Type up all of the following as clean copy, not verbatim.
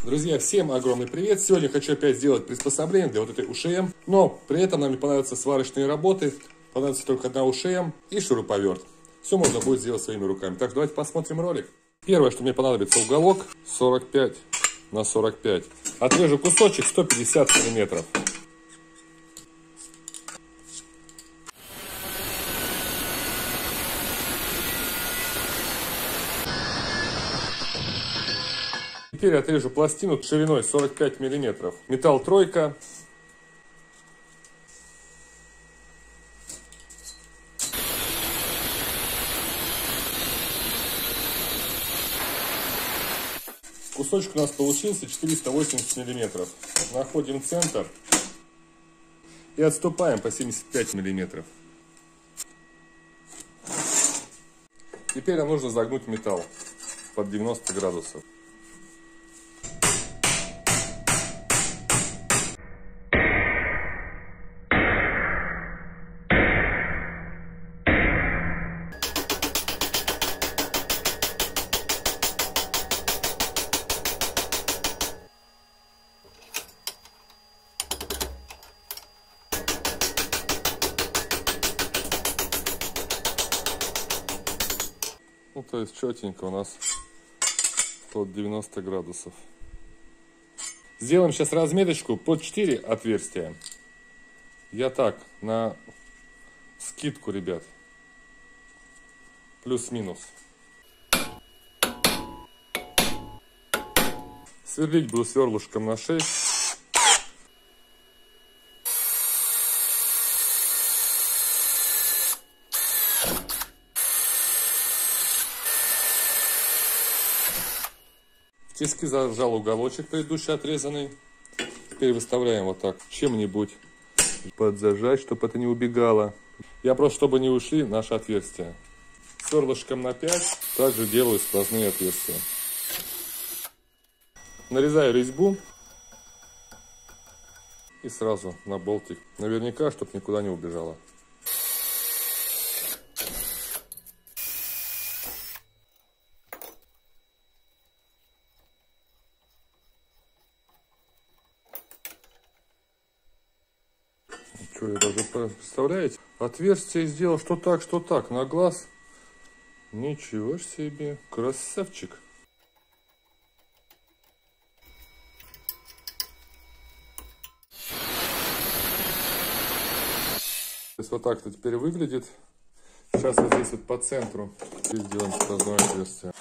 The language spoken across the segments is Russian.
Друзья, всем огромный привет! Сегодня хочу опять сделать приспособление для вот этой УШМ, но при этом нам не понадобятся сварочные работы, понадобится только одна УШМ и шуруповерт. Все можно будет сделать своими руками. Так что давайте посмотрим ролик. Первое, что мне понадобится, уголок 45 на 45. Отрежу кусочек 150 миллиметров. Теперь отрежу пластину шириной 45 миллиметров. Металл тройка. Кусочек у нас получился 480 миллиметров. Находим центр и отступаем по 75 миллиметров. Теперь нам нужно загнуть металл под 90 градусов. Ну, то есть четенько у нас под 90 градусов. Сделаем сейчас разметочку под 4 отверстия. Я так, на скидку, ребят. Плюс-минус. Сверлить буду сверлышком на 6. В тиски зажал уголочек предыдущий отрезанный. Теперь выставляем вот так чем-нибудь подзажать, чтобы это не убегало. Я просто, чтобы не ушли наши отверстия. Сверлышком на 5 также делаю сквозные отверстия. Нарезаю резьбу и сразу на болтик. Наверняка, чтобы никуда не убежало. Что я даже, представляете, отверстие сделал что так, на глаз. Ничего ж себе, красавчик. То есть вот так это теперь выглядит. Сейчас вот здесь вот по центру сделаем сквозное отверстие.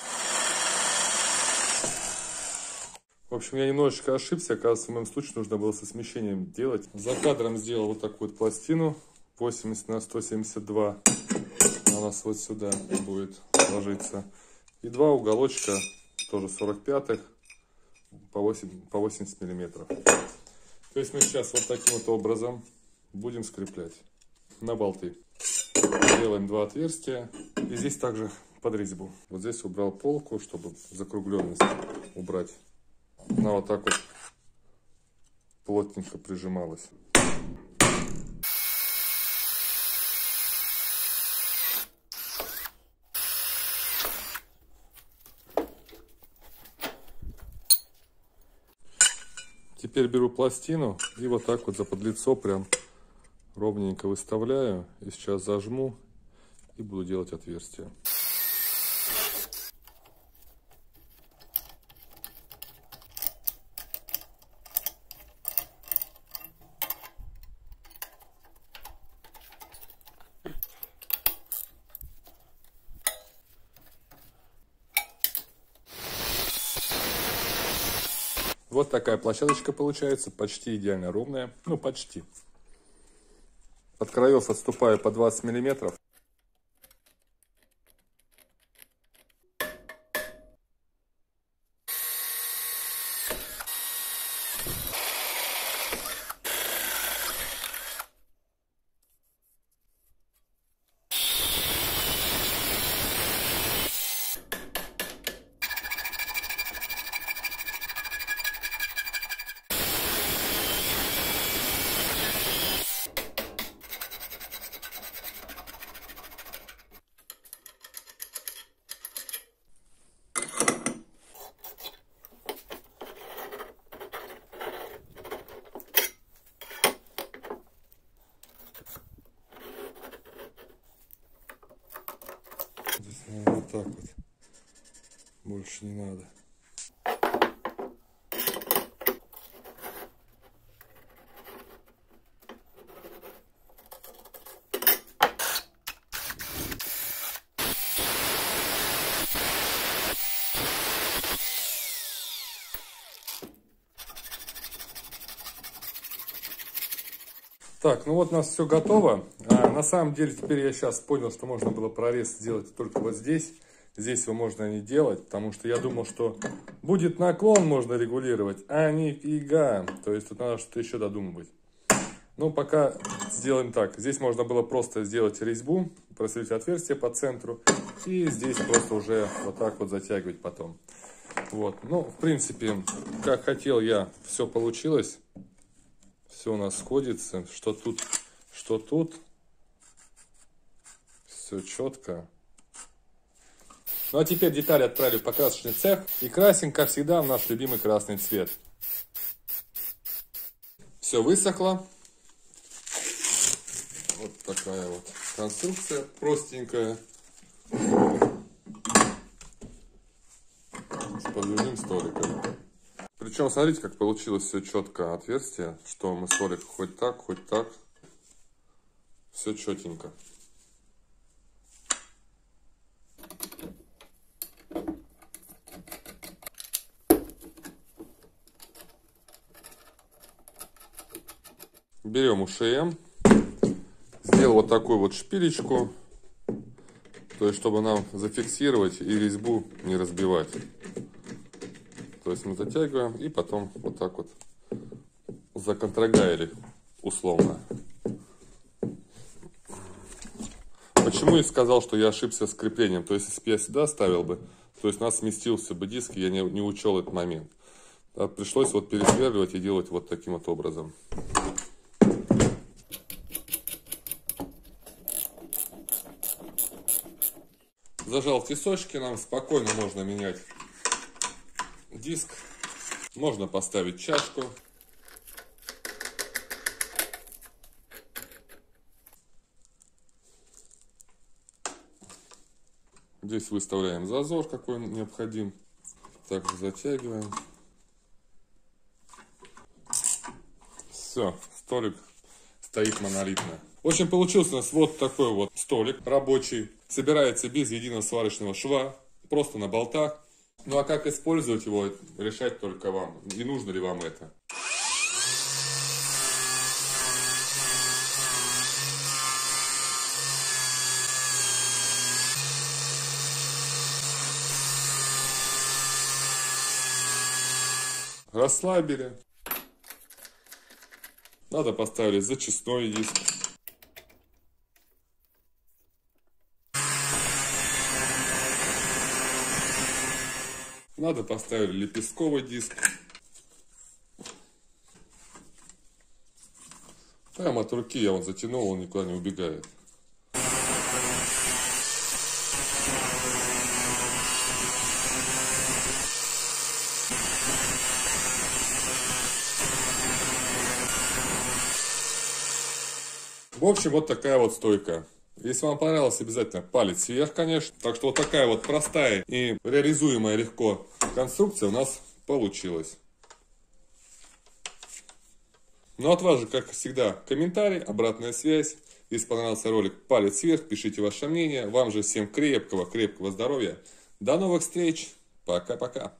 В общем, я немножечко ошибся, оказывается, в моем случае нужно было со смещением делать. За кадром сделал вот такую вот пластину 80 на 172. Она у нас вот сюда будет ложиться. И два уголочка, тоже 45-х, по 80 миллиметров. То есть мы сейчас вот таким вот образом будем скреплять на болты. Делаем два отверстия. И здесь также под резьбу. Вот здесь убрал полку, чтобы закругленность убрать. Она вот так вот плотненько прижималась. Теперь беру пластину и вот так вот за подлицо прям ровненько выставляю. И сейчас зажму и буду делать отверстие. Вот такая площадочка получается, почти идеально ровная, ну почти. От краев отступаю по 20 миллиметров. Больше не надо. Так, ну вот у нас все готово. На самом деле теперь я сейчас понял, что можно было прорез сделать только вот здесь. Здесь его можно не делать, потому что я думал, что будет наклон можно регулировать, а нифига. То есть тут надо что-то еще додумывать. Ну, пока сделаем так. Здесь можно было просто сделать резьбу, просверлить отверстие по центру. И здесь просто уже вот так вот затягивать потом. Вот. Ну, в принципе, как хотел я, все получилось. Все у нас сходится. Что тут, что тут. Все четко. Ну а теперь детали отправлю в покрасочный цех. И красим, как всегда, в наш любимый красный цвет. Все высохло. Вот такая вот конструкция простенькая. С подвижным столиком. Причем смотрите, как получилось все четко отверстие, что мы столик хоть так, все четенько. Берем УШМ, сделал вот такую вот шпилечку, то есть чтобы нам зафиксировать и резьбу не разбивать. То есть мы затягиваем и потом вот так вот законтрагайли условно. Почему я сказал, что я ошибся с креплением? То есть если бы я сюда ставил бы, то есть у нас сместился бы диск, и я не учел этот момент. Пришлось вот пересверливать и делать вот таким вот образом. Зажал тесочки, нам спокойно можно менять диск. Можно поставить чашку. Здесь выставляем зазор, какой необходим. Также затягиваем. Все, столик стоит монолитно. В общем, получился у нас вот такой вот столик рабочий. Собирается без единого сварочного шва, просто на болтах. Ну а как использовать его, решать только вам. И нужно ли вам это. Расслабили. Надо поставить зачистной диск. Надо поставить лепестковый диск. Прямо от руки я вот затянул, он никуда не убегает. В общем, вот такая вот стойка. Если вам понравилось, обязательно палец вверх, конечно. Так что вот такая вот простая и реализуемая легко конструкция у нас получилась. Ну, от вас же, как всегда, комментарий, обратная связь. Если понравился ролик, палец вверх, пишите ваше мнение. Вам же всем крепкого здоровья. До новых встреч. Пока-пока.